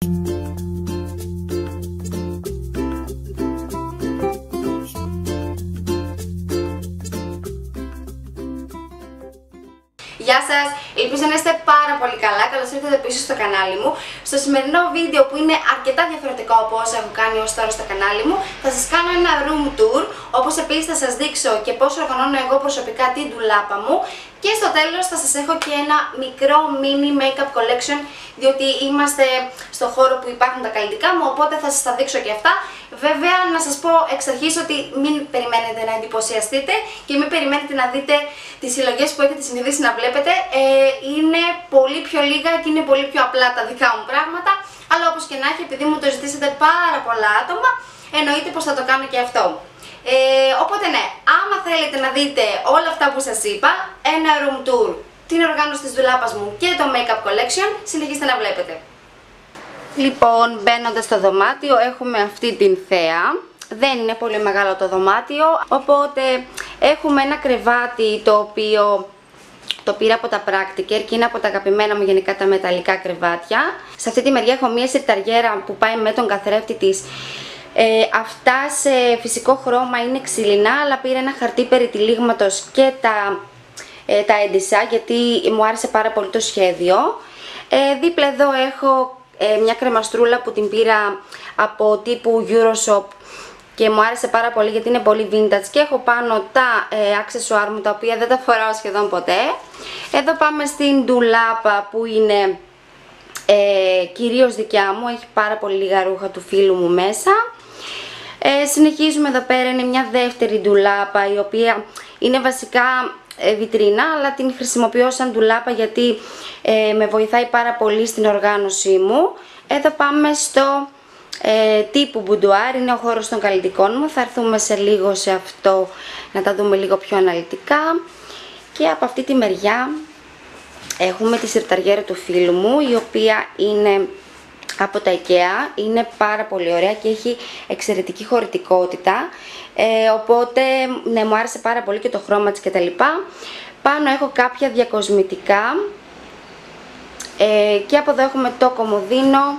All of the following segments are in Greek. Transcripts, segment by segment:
Γεια σας, ελπίζω να είστε πάρα πολύ καλά. Καλώς ήρθατε πίσω στο κανάλι μου. Στο σημερινό βίντεο, που είναι αρκετά διαφορετικό από όσα έχω κάνει ως τώρα στο κανάλι μου, θα σας κάνω ένα room tour, όπως επίσης θα σας δείξω και πώς οργανώνω εγώ προσωπικά την ντουλάπα μου, και στο τέλος θα σας έχω και ένα μικρό mini make-up collection, διότι είμαστε στο χώρο που υπάρχουν τα καλλιτικά μου, οπότε θα σας τα δείξω και αυτά. Βέβαια, να σας πω εξ αρχής ότι μην περιμένετε να εντυπωσιαστείτε και μην περιμένετε να δείτε τις συλλογές που έχετε συνηθίσει να βλέπετε. Είναι πολύ πιο λίγα και είναι πολύ πιο απλά τα δικά μου πράγματα, αλλά όπως και να έχει, επειδή μου το ζητήσατε πάρα πολλά άτομα, εννοείται πως θα το κάνω και αυτό. Οπότε ναι, άμα θέλετε να δείτε όλα αυτά που σας είπα, ένα room tour, την οργάνωση της ντουλάπας μου και το make-up collection, συνεχίστε να βλέπετε. Λοιπόν, μπαίνοντας στο δωμάτιο έχουμε αυτή την θέα. Δεν είναι πολύ μεγάλο το δωμάτιο, οπότε έχουμε ένα κρεβάτι το οποίο το πήρα από τα Practiker και είναι από τα αγαπημένα μου γενικά τα μεταλλικά κρεβάτια. Σε αυτή τη μεριά έχω μία συρταριέρα που πάει με τον καθρέφτη της. Αυτά σε φυσικό χρώμα είναι ξυλινά, αλλά πήρα ένα χαρτί περιτυλίγματος και τα έντυσα γιατί μου άρεσε πάρα πολύ το σχέδιο. Δίπλα εδώ έχω μια κρεμαστρούλα που την πήρα από τύπου Euroshop και μου άρεσε πάρα πολύ γιατί είναι πολύ vintage, και έχω πάνω τα αξεσουάρ μου, τα οποία δεν τα φοράω σχεδόν ποτέ. Εδώ πάμε στην ντουλάπα που είναι κυρίως δικιά μου, έχει πάρα πολύ λίγα ρούχα του φίλου μου μέσα. Συνεχίζουμε, εδώ πέρα είναι μια δεύτερη ντουλάπα, η οποία είναι βασικά βιτρίνα, αλλά την χρησιμοποιώ σαν ντουλάπα γιατί με βοηθάει πάρα πολύ στην οργάνωσή μου. Εδώ πάμε στο τύπου μπουντουάρ, είναι ο χώρος των καλλιτικών μου. Θα έρθουμε σε λίγο σε αυτό να τα δούμε λίγο πιο αναλυτικά. Και από αυτή τη μεριά έχουμε τη συρταριέρα του φίλου μου, η οποία είναι από τα IKEA, είναι πάρα πολύ ωραία και έχει εξαιρετική χωρητικότητα, οπότε ναι, μου άρεσε πάρα πολύ και το χρώμα της κτλ. Πάνω έχω κάποια διακοσμητικά και από εδώ έχουμε το κομοδίνο,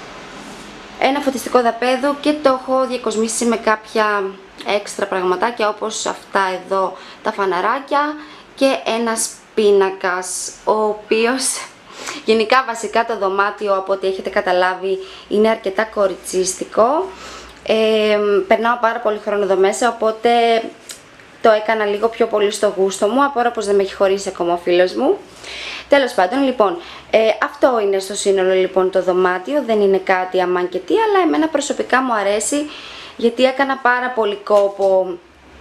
ένα φωτιστικό δαπέδου και το έχω διακοσμήσει με κάποια έξτρα πραγματάκια, όπως αυτά εδώ τα φαναράκια και ένας πίνακας, ο οποίος γενικά βασικά το δωμάτιο, από ό,τι έχετε καταλάβει, είναι αρκετά κοριτσίστικο. Περνάω πάρα πολύ χρόνο εδώ μέσα, οπότε το έκανα λίγο πιο πολύ στο γούστο μου. Απορώ πως δεν με έχει χωρίσει ακόμα ο φίλος μου. Τέλος πάντων, λοιπόν, αυτό είναι στο σύνολο λοιπόν το δωμάτιο. Δεν είναι κάτι αμάν και τι, αλλά εμένα προσωπικά μου αρέσει γιατί έκανα πάρα πολύ κόπο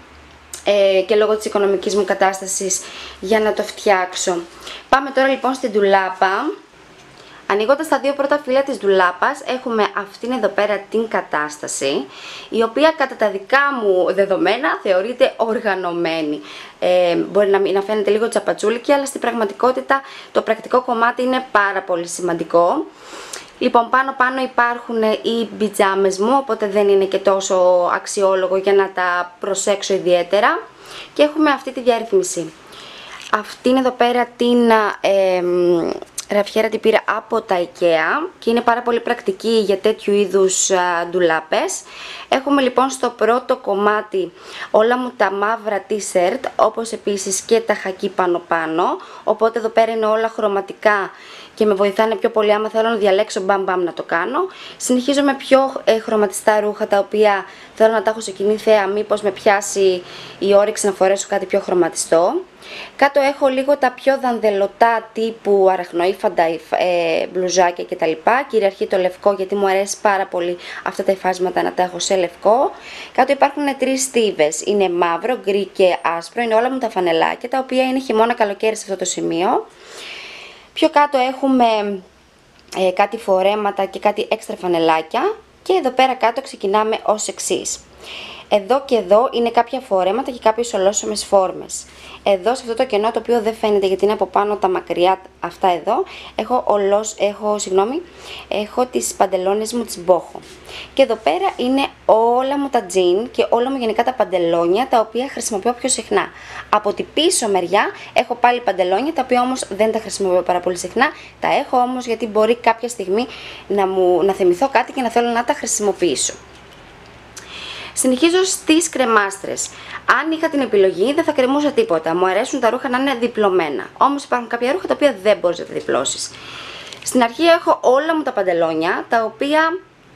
και λόγω της οικονομικής μου κατάστασης για να το φτιάξω. Πάμε τώρα λοιπόν στην ντουλάπα. Ανοίγοντας τα δύο πρώτα φύλλα της ντουλάπας, έχουμε αυτήν εδώ πέρα την κατάσταση, η οποία κατά τα δικά μου δεδομένα θεωρείται οργανωμένη. Μπορεί να φαίνεται λίγο τσαπατσούλικη, αλλά στην πραγματικότητα το πρακτικό κομμάτι είναι πάρα πολύ σημαντικό. Λοιπόν, πάνω υπάρχουν οι πιτζάμες μου, οπότε δεν είναι και τόσο αξιόλογο για να τα προσέξω ιδιαίτερα. Και έχουμε αυτή τη διαρρύθμιση. Αυτήν εδώ πέρα την ραφιέρα την πήρα από τα IKEA και είναι πάρα πολύ πρακτική για τέτοιου είδους ντουλάπες. Έχουμε λοιπόν στο πρώτο κομμάτι όλα μου τα μαύρα t-shirt, όπως επίσης και τα χακί πάνω, οπότε εδώ πέρα είναι όλα χρωματικά και με βοηθάνε πιο πολύ άμα θέλω να διαλέξω μπαμ να το κάνω. Συνεχίζω με πιο χρωματιστά ρούχα, τα οποία θέλω να τα έχω σε κοινή θέα, μήπως με πιάσει η όρεξη να φορέσω κάτι πιο χρωματιστό. Κάτω έχω λίγο τα πιο δανδελωτά τύπου αραχνοήφαντα μπλουζάκια κτλ. Κυριαρχεί το λευκό γιατί μου αρέσει πάρα πολύ αυτά τα υφάσματα να τα έχω σε λευκό. Κάτω υπάρχουν τρεις στίβες, είναι μαύρο, γκρι και άσπρο, είναι όλα μου τα φανελάκια, τα οποία είναι χειμώνα καλοκαίρι σε αυτό το σημείο. Πιο κάτω έχουμε κάτι φορέματα και κάτι έξτρα φανελάκια και εδώ πέρα κάτω ξεκινάμε ως εξής. Εδώ και εδώ είναι κάποια φορέματα και κάποιες ολόσωμες φόρμες. Εδώ σε αυτό το κενό, το οποίο δεν φαίνεται γιατί είναι από πάνω τα μακριά αυτά εδώ, έχω τις παντελόνες μου, τις μπόχο. Και εδώ πέρα είναι όλα μου τα τζιν και όλα μου γενικά τα παντελόνια, τα οποία χρησιμοποιώ πιο συχνά. Από την πίσω μεριά έχω πάλι παντελόνια, τα οποία όμως δεν τα χρησιμοποιώ πάρα πολύ συχνά. Τα έχω όμως γιατί μπορεί κάποια στιγμή να θυμηθώ κάτι και να θέλω να τα χρησιμοποιήσω. Συνεχίζω στις κρεμάστρες. Αν είχα την επιλογή δεν θα κρεμούσα τίποτα. Μου αρέσουν τα ρούχα να είναι διπλωμένα. Όμως υπάρχουν κάποια ρούχα τα οποία δεν μπορείς να τα διπλώσεις. Στην αρχή έχω όλα μου τα παντελόνια, τα οποία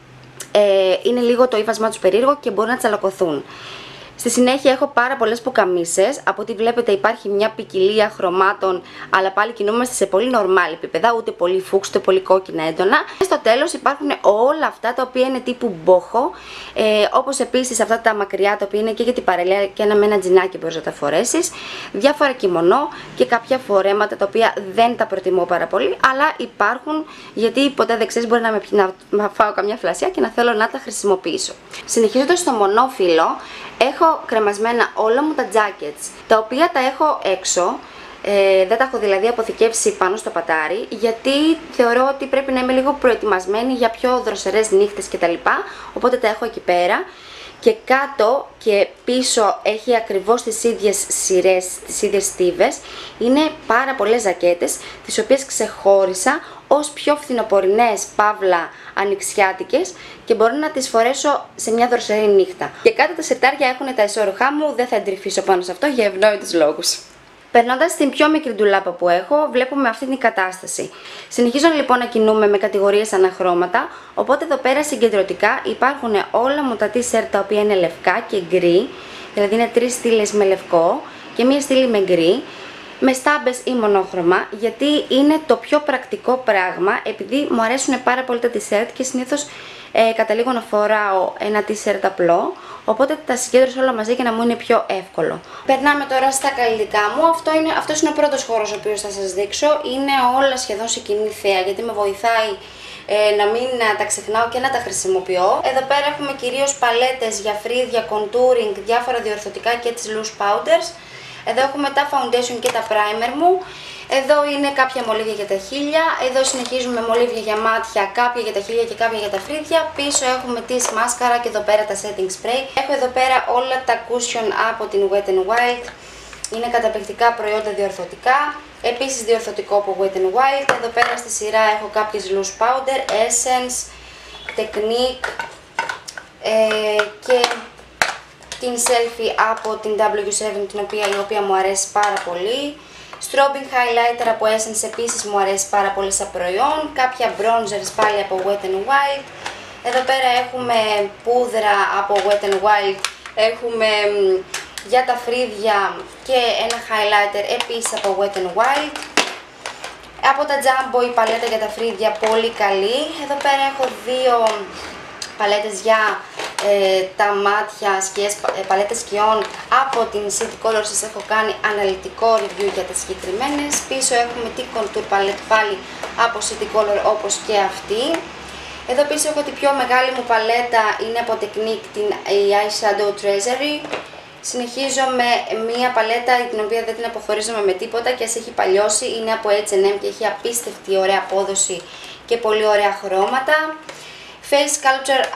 είναι λίγο το ύφασμά τους περίεργο και μπορούν να τσαλακωθούν. Στη συνέχεια έχω πάρα πολλές πουκαμίσες. Από ό,τι βλέπετε υπάρχει μια ποικιλία χρωμάτων, αλλά πάλι κινούμαστε σε πολύ νορμάλ επίπεδα, ούτε πολύ φούξ, ούτε πολύ κόκκινα έντονα. Και στο τέλος υπάρχουν όλα αυτά τα οποία είναι τύπου μπόχο, όπως επίσης αυτά τα μακριά τα οποία είναι και για την παραλία και με ένα τζινάκι μπορείς να τα φορέσεις, διάφορα κιμονό και κάποια φορέματα τα οποία δεν τα προτιμώ πάρα πολύ, αλλά υπάρχουν γιατί ποτέ δεν ξέρεις, μπορεί να φάω καμιά φλασιά και να θέλω να τα χρησιμοποιήσω. Συνεχίζοντας στο μονόφυλλο, έχω κρεμασμένα όλα μου τα jackets, τα οποία τα έχω έξω, δεν τα έχω δηλαδή αποθηκεύσει πάνω στο πατάρι, γιατί θεωρώ ότι πρέπει να είμαι λίγο προετοιμασμένη για πιο δροσερές νύχτες κτλ. Οπότε τα έχω εκεί πέρα. Και κάτω και πίσω έχει ακριβώς τις ίδιες σειρές, τις ίδιες στίβες. Είναι πάρα πολλές ζακέτες, τις οποίες ξεχώρισα ως πιο φθινοπορεινές, παύλα ανοιξιάτικες, και μπορώ να τις φορέσω σε μια δροσερή νύχτα. Και κάτω τα σερτάρια έχουν τα ισόρουχά μου, δεν θα εντρυφήσω πάνω σε αυτό για ευνόητους λόγους. Περνώντας στην πιο μικρή ντουλάπα που έχω, βλέπουμε αυτή την κατάσταση. Συνεχίζω λοιπόν να κινούμε με κατηγορίες αναχρώματα, οπότε εδώ πέρα συγκεντρωτικά υπάρχουν όλα μου τα t-shirt τα οποία είναι λευκά και γκρι, δηλαδή είναι 3 στήλες με λευκό και μία στήλη με γκρι, με στάμπες ή μονόχρωμα, γιατί είναι το πιο πρακτικό πράγμα, επειδή μου αρέσουν πάρα πολύ τα t-shirt και συνήθως καταλήγω να φοράω ένα t-shirt απλό, οπότε τα συγκέντρωσα όλα μαζί για να μου είναι πιο εύκολο. Περνάμε τώρα στα καλλιτικά μου. Αυτός είναι ο πρώτος χώρος ο οποίος θα σας δείξω. Είναι όλα σχεδόν σε κοινή θέα, γιατί με βοηθάει να μην τα ξεχνάω και να τα χρησιμοποιώ. Εδώ πέρα έχουμε κυρίως παλέτες για φρύδια, contouring, διάφορα διορθωτικά και τις loose powders. Εδώ έχουμε τα foundation και τα primer μου. Εδώ είναι κάποια μολύβια για τα χείλια. Εδώ συνεχίζουμε μολύβια για μάτια, κάποια για τα χείλια και κάποια για τα φρύδια. Πίσω έχουμε τη μάσκαρα και εδώ πέρα τα setting spray. Έχω εδώ πέρα όλα τα cushion από την Wet n Wild. Είναι καταπληκτικά προϊόντα διορθωτικά. Επίσης διορθωτικό από Wet n Wild. Εδώ πέρα στη σειρά έχω κάποιες loose powder, Essence, Technique και την Selfie από την W7, η οποία μου αρέσει πάρα πολύ. Strobing highlighter από Essence επίσης μου αρέσει πάρα πολύ σαν προϊόν. Κάποια bronzers πάλι από Wet n Wild. Εδώ πέρα έχουμε πούδρα από Wet n Wild. Έχουμε για τα φρύδια και ένα highlighter επίσης από Wet n Wild. Από τα Jumbo η παλέτα για τα φρύδια πολύ καλή. Εδώ πέρα έχω δύο παλέτες για τα μάτια, παλέτες σκιών από την City Color. Σας έχω κάνει αναλυτικό review για τις συγκεκριμένες. Πίσω έχουμε την Contour Palette πάλι από City Color, όπως και αυτή. Εδώ πίσω έχω την πιο μεγάλη μου παλέτα, είναι από Technique, την Eyeshadow Treasury. Συνεχίζω με μία παλέτα την οποία δεν την αποχωρίζομαι με τίποτα και ας έχει παλιώσει. Είναι από H&M και έχει απίστευτη ωραία απόδοση και πολύ ωραία χρώματα. Face Sculpture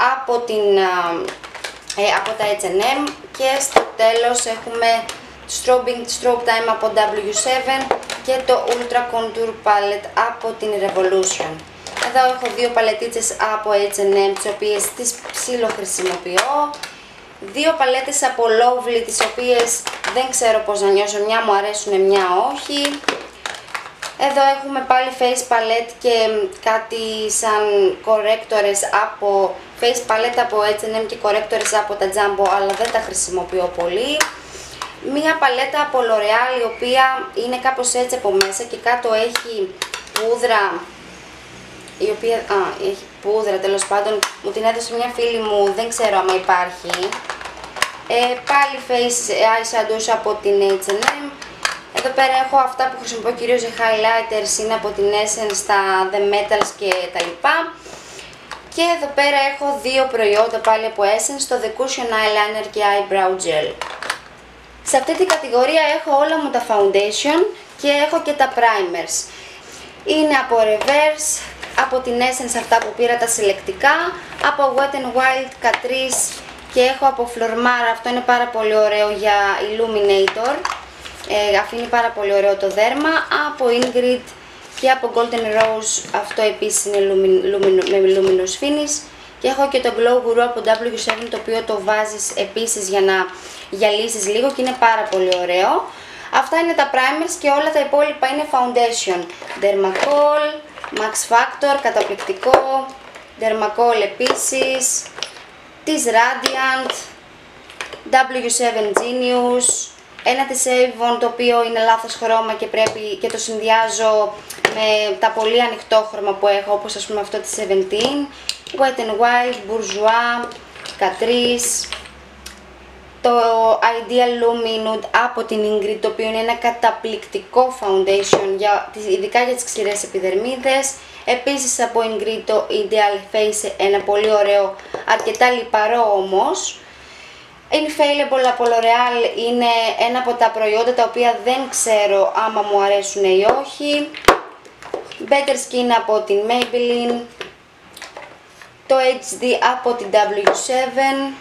από τα H&M και στο τέλος έχουμε Strobe Time από W7 και το Ultra Contour Palette από την Revolution. Εδώ έχω δύο παλετίτσες από H&M, τις οποίες τις ψιλοχρησιμοποιώ. Δύο παλέτες από Lovely, τις οποίες δεν ξέρω πώς να νιώσω, μια μου αρέσουν, μια όχι. Εδώ έχουμε πάλι face palette και κάτι σαν correctors από face palette από H&M και correctors από τα Jumbo, αλλά δεν τα χρησιμοποιώ πολύ. Μία παλέτα από L'Oreal, η οποία είναι κάπως έτσι από μέσα και κάτω έχει πούδρα, η οποία έχει πούδρα τέλος πάντων, μου την έδωσε μια φίλη μου, δεν ξέρω άμα υπάρχει. Πάλι face eyeshadows από την H&M. Εδώ πέρα έχω αυτά που χρησιμοποιώ κυρίως για highlighters, είναι από την Essence, τα The Metals και τα λοιπά. Και εδώ πέρα έχω δύο προϊόντα πάλι από Essence, το The Cushion Eyeliner και Eyebrow Gel. Σε αυτή την κατηγορία έχω όλα μου τα foundation και έχω και τα primers. Είναι από Reverse, από την Essence αυτά που πήρα τα συλλεκτικά, από Wet n Wild Catrice και έχω από Flormar, αυτό είναι πάρα πολύ ωραίο για Illuminator, αφήνει πάρα πολύ ωραίο το δέρμα, από Ingrid και από Golden Rose, αυτό επίσης είναι με Luminous Finish, και έχω και το Glow Guru από W7, το οποίο το βάζεις επίσης για να γυαλίσεις λίγο και είναι πάρα πολύ ωραίο. Αυτά είναι τα primers και όλα τα υπόλοιπα είναι foundation. Dermacol, Max Factor, καταπληκτικό, Dermacol επίσης, της Radiant, W7 Genius, ένα της Avon το οποίο είναι λάθος χρώμα και πρέπει και το συνδυάζω με τα πολύ ανοιχτό χρώμα που έχω, όπως ας πούμε αυτό της 17, Wet n Wild, Bourjois, Catrice, το Ideal Luminous από την Ingrid, το οποίο είναι ένα καταπληκτικό foundation, ειδικά για τις ξηρές επιδερμίδες. Επίσης από Ingrid το Ideal Face, ένα πολύ ωραίο, αρκετά λιπαρό όμως. Infallible από L'Oreal είναι ένα από τα προϊόντα τα οποία δεν ξέρω άμα μου αρέσουν ή όχι. Better Skin από την Maybelline, το HD από την W7.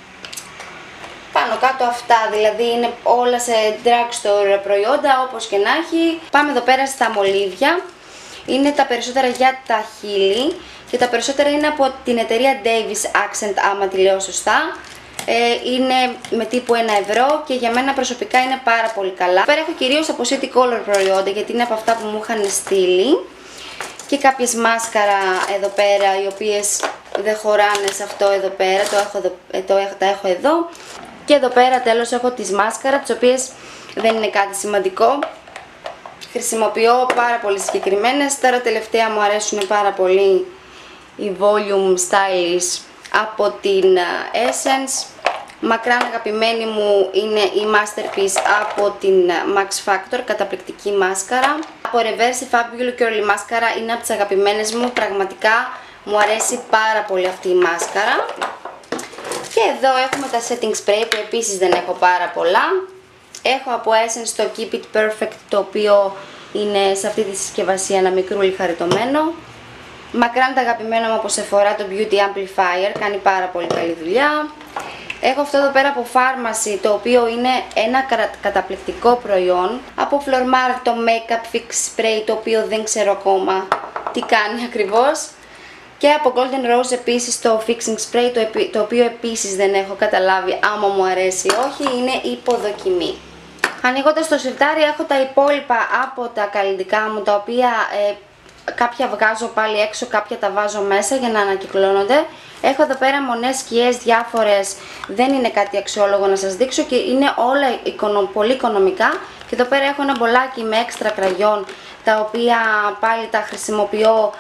Πάνω κάτω αυτά, δηλαδή είναι όλα σε drugstore προϊόντα, όπως και να έχει. Πάμε εδώ πέρα στα μολύβια. Είναι τα περισσότερα για τα χείλη και τα περισσότερα είναι από την εταιρεία Davis Accent, άμα τη λέω σωστά. Είναι με τύπου 1 ευρώ και για μένα προσωπικά είναι πάρα πολύ καλά. Πέρα έχω κυρίως από City Color προϊόντα, γιατί είναι από αυτά που μου είχαν στείλει. Και κάποιες μάσκαρα εδώ πέρα, οι οποίες δεν χωράνε σε αυτό εδώ πέρα, τα έχω εδώ. Και εδώ πέρα τέλος έχω τις μάσκαρα, τις οποίες δεν είναι κάτι σημαντικό. Χρησιμοποιώ πάρα πολύ συγκεκριμένες. Τώρα τελευταία μου αρέσουν πάρα πολύ οι Volume Stylish από την Essence. Μακράν αγαπημένη μου είναι η Masterpiece από την Max Factor, καταπληκτική μάσκαρα. Από Reverse η Fabulous Curly μάσκαρα είναι από τις αγαπημένες μου, πραγματικά μου αρέσει πάρα πολύ αυτή η μάσκαρα. Και εδώ έχουμε τα setting spray που επίσης δεν έχω πάρα πολλά. Έχω από Essence το Keep It Perfect, το οποίο είναι σε αυτή τη συσκευασία ένα μικρούλι χαριτωμένο. Μακράν τα αγαπημένα μου από Sephora το Beauty Amplifier, κάνει πάρα πολύ καλή δουλειά. Έχω αυτό εδώ πέρα από Pharmacy, το οποίο είναι ένα καταπληκτικό προϊόν. Από Flormar το Makeup Fix Spray, το οποίο δεν ξέρω ακόμα τι κάνει ακριβώς. Και από Golden Rose επίσης το Fixing Spray, το οποίο επίσης δεν έχω καταλάβει άμα μου αρέσει ή όχι, είναι υποδοκιμή. Ανοίγοντας το σιρτάρι έχω τα υπόλοιπα από τα καλλιτικά μου, τα οποία κάποια βγάζω πάλι έξω, κάποια τα βάζω μέσα για να ανακυκλώνονται. Έχω εδώ πέρα μονές σκιές διάφορες, δεν είναι κάτι αξιόλογο να σας δείξω και είναι όλα πολύ οικονομικά. Και εδώ πέρα έχω ένα μπολάκι με έξτρα κραγιόν, τα οποία πάλι τα χρησιμοποιώ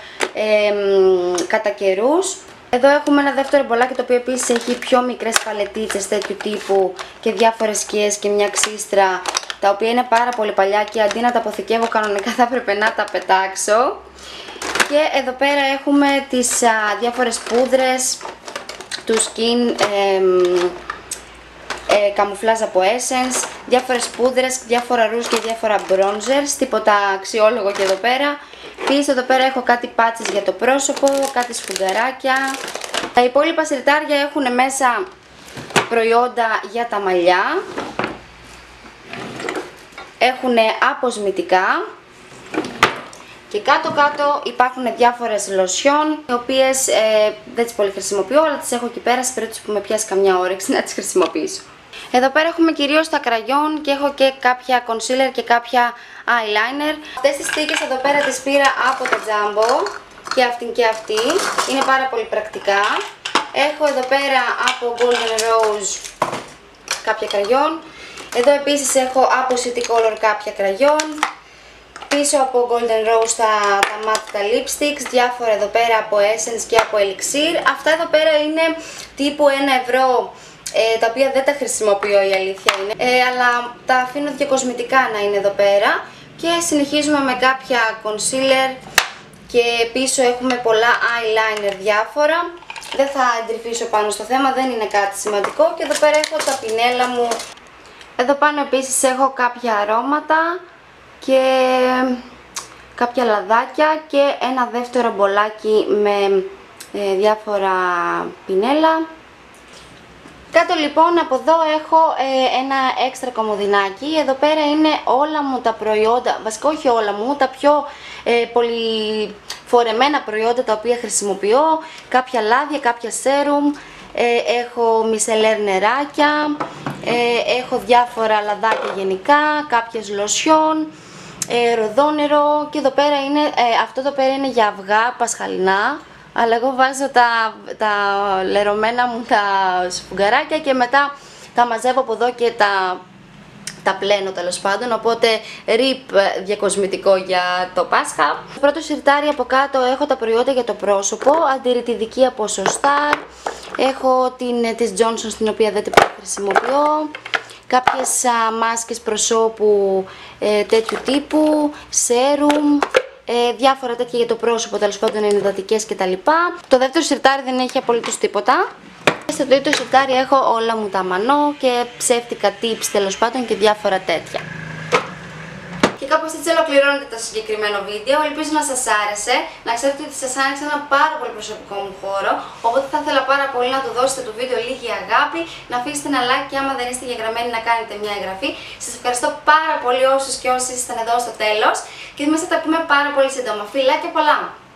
κατά καιρούς. Εδώ έχουμε ένα δεύτερο μπολάκι, το οποίο επίσης έχει πιο μικρές παλετίτσες τέτοιου τύπου και διάφορες σκιές και μια ξύστρα, τα οποία είναι πάρα πολύ παλιά και αντί να τα αποθηκεύω κανονικά θα έπρεπε να τα πετάξω. Και εδώ πέρα έχουμε τις διάφορες πούδρες του Skin καμουφλάζ από Essence, διάφορες πούδρες, διάφορα ρούζ και διάφορα bronzers, τίποτα αξιόλογο και εδώ πέρα. Επίσης εδώ πέρα έχω κάτι πάτσες για το πρόσωπο, κάτι σφουγγαράκια. Τα υπόλοιπα σιρτάρια έχουν μέσα προϊόντα για τα μαλλιά, έχουν αποσμητικά και κάτω υπάρχουν διάφορες λοσιόν, οι οποίες δεν τις πολύ χρησιμοποιώ, αλλά τις έχω εκεί πέρα σε περίπτωση που με πιάσει καμιά όρεξη να τις χρησιμοποιήσω. Εδώ πέρα έχουμε κυρίως τα κραγιόν και έχω και κάποια concealer και κάποια eyeliner. Αυτές τις στίκες εδώ πέρα τις πήρα από τα Jumbo, και αυτή, είναι πάρα πολύ πρακτικά. Έχω εδώ πέρα από Golden Rose κάποια κραγιόν. Εδώ επίσης έχω από City Color κάποια κραγιόν. Πίσω από Golden Rose τα matte τα lipsticks, διάφορα εδώ πέρα από Essence και από Elixir. Αυτά εδώ πέρα είναι τύπου 1 ευρώ, τα οποία δεν τα χρησιμοποιώ, η αλήθεια είναι, αλλά τα αφήνω και κοσμητικά να είναι εδώ πέρα. Και συνεχίζουμε με κάποια concealer και πίσω έχουμε πολλά eyeliner διάφορα. Δεν θα εντρυφήσω πάνω στο θέμα, δεν είναι κάτι σημαντικό. Και εδώ πέρα έχω τα πινέλα μου. Εδώ πάνω επίσης έχω κάποια αρώματα και κάποια λαδάκια και ένα δεύτερο μπολάκι με διάφορα πινέλα. Κάτω λοιπόν από εδώ έχω ένα έξτρα κομμωδινάκι. Εδώ πέρα είναι όλα μου τα προϊόντα, βασικά όχι όλα μου, τα πιο πολυφορεμένα προϊόντα τα οποία χρησιμοποιώ. Κάποια λάδια, κάποια σέρουμ, έχω μισελέρ νεράκια, έχω διάφορα λαδάκια γενικά, κάποιες λοσιόν, ροδόνερο και εδώ πέρα είναι, αυτό εδώ πέρα είναι για αυγά πασχαλινά. Αλλά εγώ βάζω τα λερωμένα μου τα σφουγγαράκια και μετά τα μαζεύω από εδώ και τα πλένω τέλος πάντων, οπότε ριπ διακοσμητικό για το Πάσχα. Στο πρώτο σιρτάρι από κάτω έχω τα προϊόντα για το πρόσωπο, αντιρρητιδική από Sostar, έχω της Johnson στην οποία δεν την χρησιμοποιώ, κάποιες μάσκες προσώπου τέτοιου τύπου, σέρουμ, διάφορα τέτοια για το πρόσωπο, τέλος πάντων ενυδατικές κτλ. Το δεύτερο σιρτάρι δεν έχει απολύτως τίποτα. Στο τρίτο σιρτάρι έχω όλα μου τα μανώ και ψεύτικα tips τέλος πάντων και διάφορα τέτοια. Και κάπως έτσι ολοκληρώνεται το συγκεκριμένο βίντεο. Ελπίζω να σας άρεσε, να ξέρετε ότι σας άνοιξε ένα πάρα πολύ προσωπικό μου χώρο. Οπότε θα ήθελα πάρα πολύ να του δώσετε το βίντεο λίγη αγάπη, να αφήσετε ένα like και άμα δεν είστε εγγεγραμμένοι να κάνετε μια εγγραφή. Σας ευχαριστώ πάρα πολύ όσους και όσοι ήσασταν εδώ στο τέλος και εμείς θα τα πούμε πάρα πολύ σύντομα. Φιλάκια πολλά!